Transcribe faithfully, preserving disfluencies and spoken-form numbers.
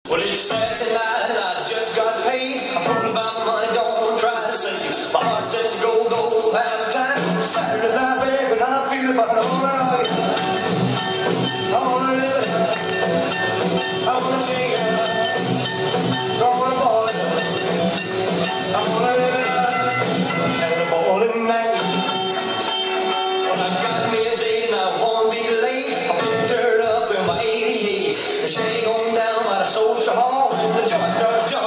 Well, it's Saturday night and I just got paid. I'm talking about money, don't try to save. My heart says go, go, have time. Saturday night, baby, and I'm feeling fine. Alright, I wanna live it, I wanna sing it, I wanna ball it, I wanna live it, and a ballin' night. Well, I got me a date and I won't be late. I picked her up in my eighty-eight, and she ain't going down by the social hall. The joint starts jumping.